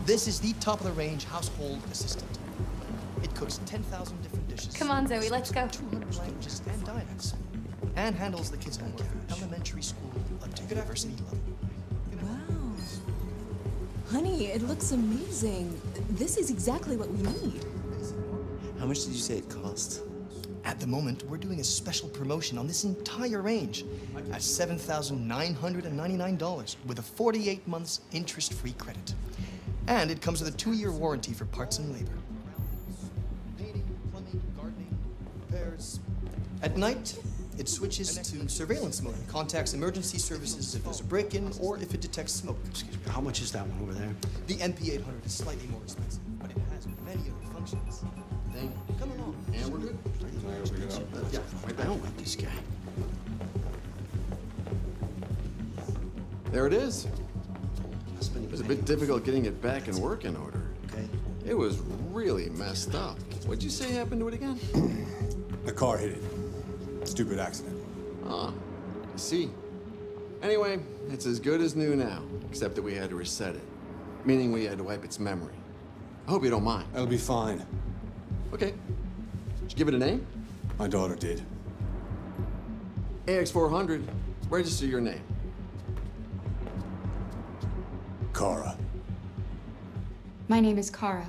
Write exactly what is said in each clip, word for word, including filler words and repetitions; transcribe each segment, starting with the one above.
This is the top-of-the-range household assistant. It cooks ten thousand different dishes. Come on, Zoe, let's go. two hundred languages and dialects. And handles the kids' homework from elementary school up to university level. Wow. Honey, it looks amazing. This is exactly what we need. How much did you say it cost? At the moment, we're doing a special promotion on this entire range at seven thousand nine hundred ninety-nine dollars with a forty-eight months interest-free credit. And it comes with a two-year warranty for parts and labor. Painting, plumbing, gardening, repairs. At night, it switches to surveillance mode, contacts emergency services if there's a break-in or if it detects smoke. Excuse me, how much is that one over there? The N P eight hundred is slightly more expensive, but it has many other functions. Thank you. Come along. And we're good. Yeah, right back. I don't like this guy. There it is. It was a bit difficult getting it back in working order. Okay. It was really messed up. What'd you say happened to it again? The car hit it. Stupid accident. Ah, I see. Anyway, it's as good as new now, except that we had to reset it. Meaning we had to wipe its memory. I hope you don't mind. That'll be fine. Okay. Did you give it a name? My daughter did. A X four hundred. Register your name. Kara. My name is Kara.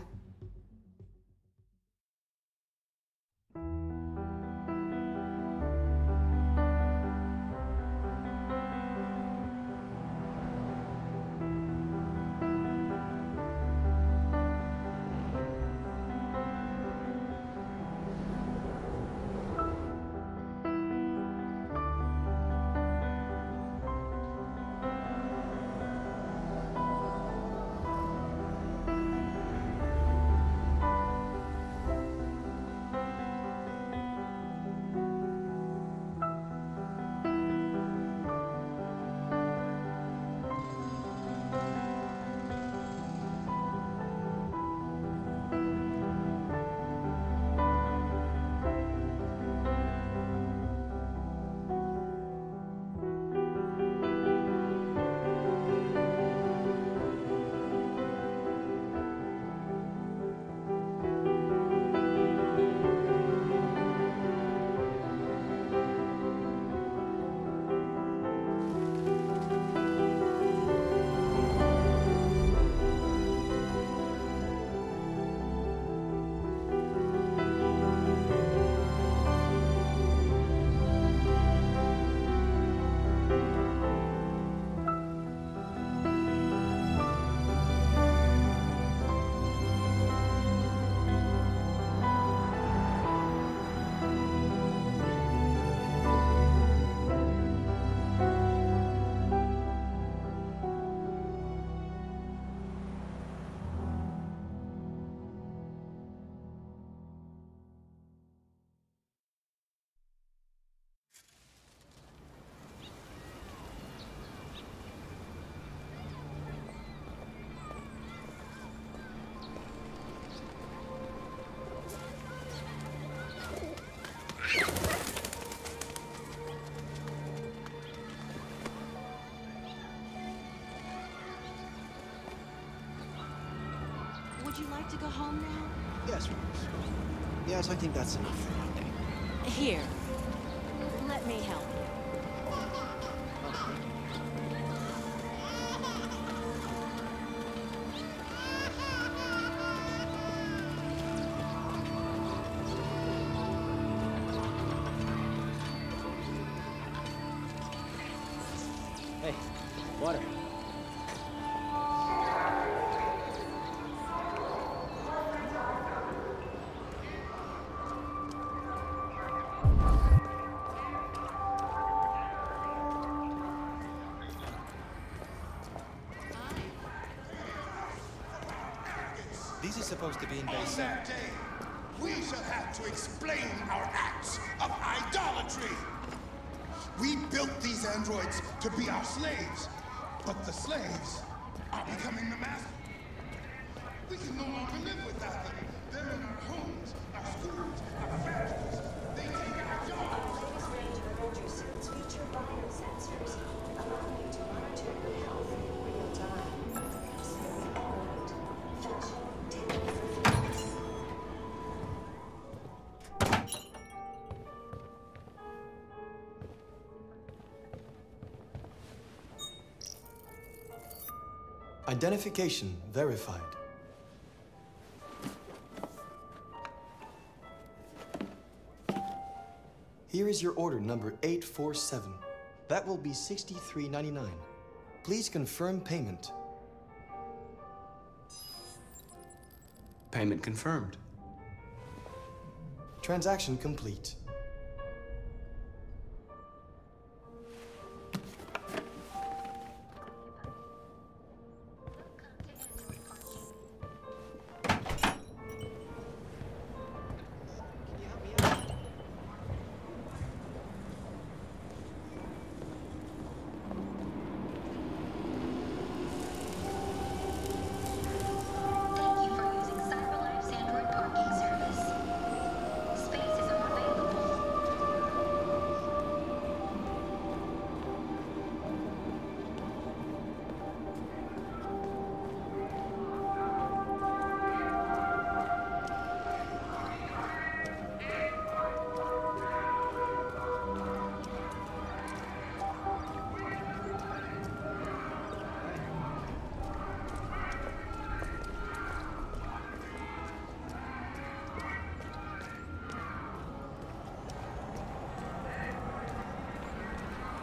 Would you like to go home now? Yes, Rose. Yes, I think that's enough for one day. Here. Let me help you. Hey, water. These are supposed to be in base On seven. that day, we shall have to explain our acts of idolatry. We built these androids to be our slaves, but the slaves are becoming the masters. We can no longer live without them. They're in our homes, our schools, our factories. They take our jobs. Range of Avenger suits feature biosensors, allowing you to monitor your health in real time. It's very important. Identification verified. Here is your order number eight four seven. That will be sixty-three ninety-nine. Please confirm payment. Payment confirmed. Transaction complete.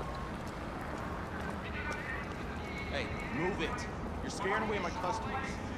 Hey, move it. You're scaring away my customers.